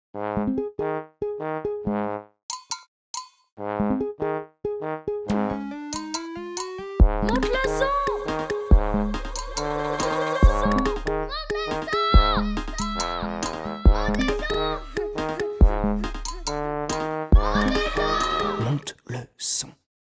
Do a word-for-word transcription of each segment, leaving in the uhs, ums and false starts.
Monte le son. Monte le son.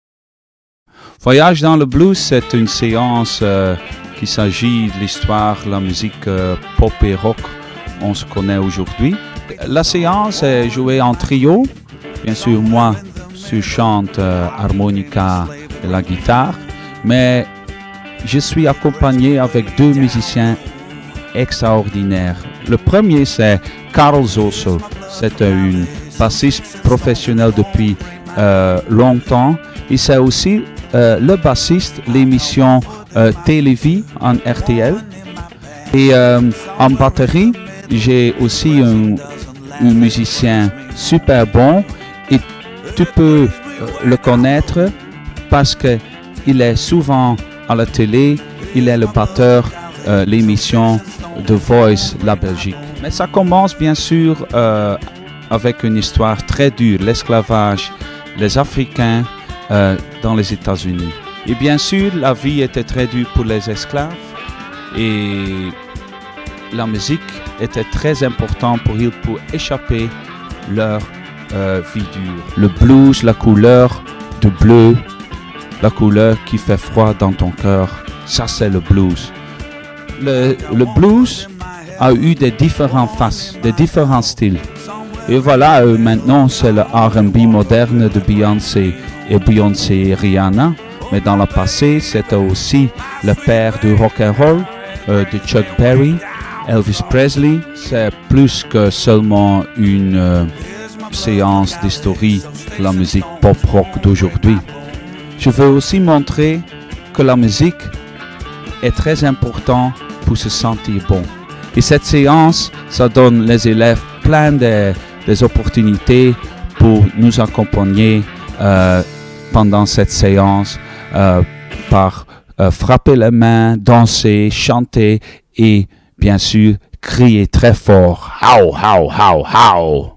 Voyage dans le blues, c'est une séance euh, qui s'agit de l'histoire de la musique euh, pop et rock. On se connaît aujourd'hui. La séance est jouée en trio. Bien sûr, moi, je chante euh, harmonica et la guitare, mais je suis accompagné avec deux musiciens extraordinaires. Le premier, c'est Karl Zoso. C'est un bassiste professionnel depuis euh, longtemps. Et c'est aussi euh, le bassiste de l'émission euh, Télévie en R T L. Et euh, en batterie, j'ai aussi un, un musicien super bon. Et tu peux euh, le connaître parce qu'il est souvent à la télé. Il est le batteur de euh, l'émission The Voice, la Belgique. Mais ça commence bien sûr euh, avec une histoire très dure, l'esclavage, les Africains euh, dans les États-Unis. Et bien sûr, la vie était très dure pour les esclaves et la musique était très importante pour eux pour échapper leur euh, vie dure. Le blues, la couleur du bleu, la couleur qui fait froid dans ton cœur, ça c'est le blues. Le, le blues a eu des différentes faces, des différents styles. Et voilà, euh, maintenant c'est le R and B moderne de Beyoncé et Beyoncé et Rihanna. Mais dans le passé, c'était aussi le père du rock and roll, euh, de Chuck Berry, Elvis Presley. C'est plus que seulement une euh, séance d'histoire de la musique pop-rock d'aujourd'hui. Je veux aussi montrer que la musique est très importante pour se sentir bon. Et cette séance, ça donne les élèves plein de, des opportunités pour nous accompagner euh, pendant cette séance euh, par euh, frapper les mains, danser, chanter et bien sûr crier très fort. How, how, how, how.